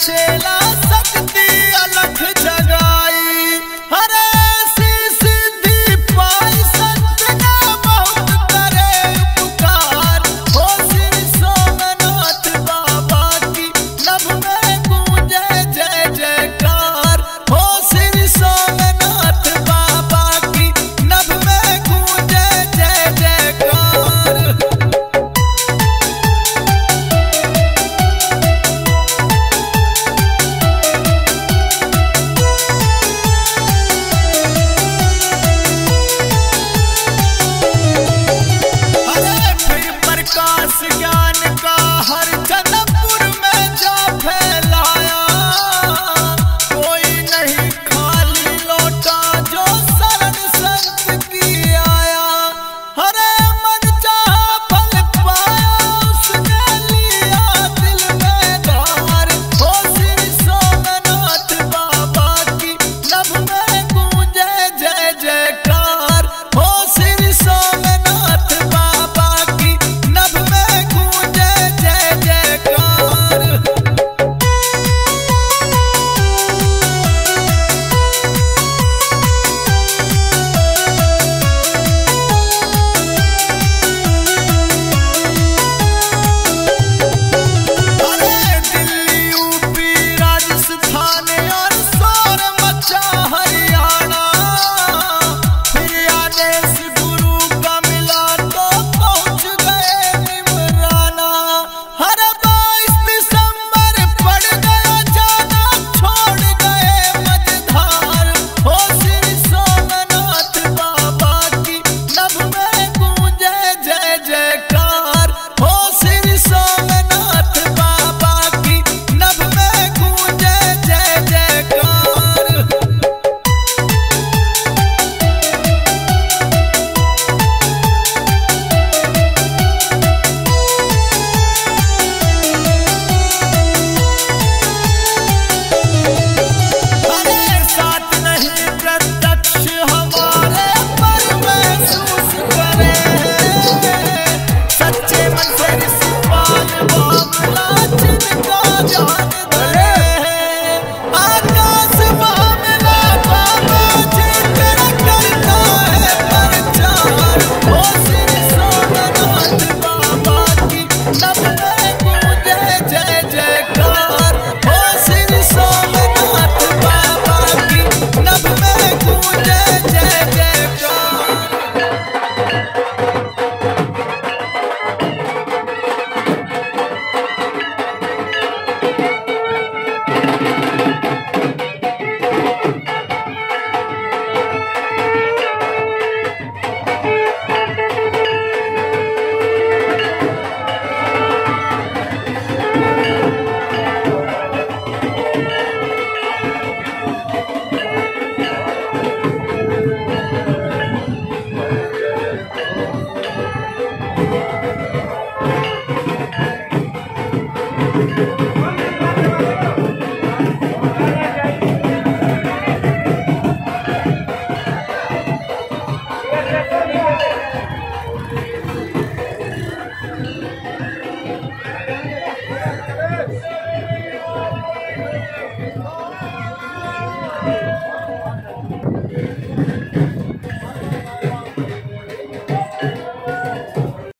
शेला शक्ति अलख जगाई। हरे सिद्धि पाई संत ने बहुत करे उपकार। हो श्री सोमनाथ बाबा की नभ में गूंजे जय जयकार। हो श्री सोमनाथ बाबा की नभ में गूंजे जय जयकार। प्रकाश ज्ञान का हर जनकपुर में जा फैलाया। कोई नहीं खाली लौटा जो शरण संत की आया। हरे मन चाहा फल पाया उसने लिया दिल में धार। हो श्री सोमनाथ बाबा की नभ में गूंजे जय जयकार। हो श्री सोमनाथ बाबा की नभ में गूंजे जय जयकार। अरे दिल्ली यूपी राजस्थान और शोर मचा हरियाणा। फिर आदेश गुरु का मिला तो पहुंच गए निमराना। हर 22 दिसंबर पड़ गया जाना छोड़ गए मझधार। हो श्री सोमनाथ बाबा की नभ में गूंजे जय जयकार। हो श्री सोमनाथ बाबा की नभ में गूंजे जय जयकार। अरे साथ नहीं प्रत्यक्ष हमारे पर महसूस करे। सच्चे मन से रिश्वान मामला जिनका जान धरे। आकाश मामला बाबा जिक्र करता है प्रचार। हो श्री सोमनाथ बाबा की नभ में गूंजे जय जयकार। हो श्री सोमनाथ बाबा की नभ में गूंजे जय जयकार।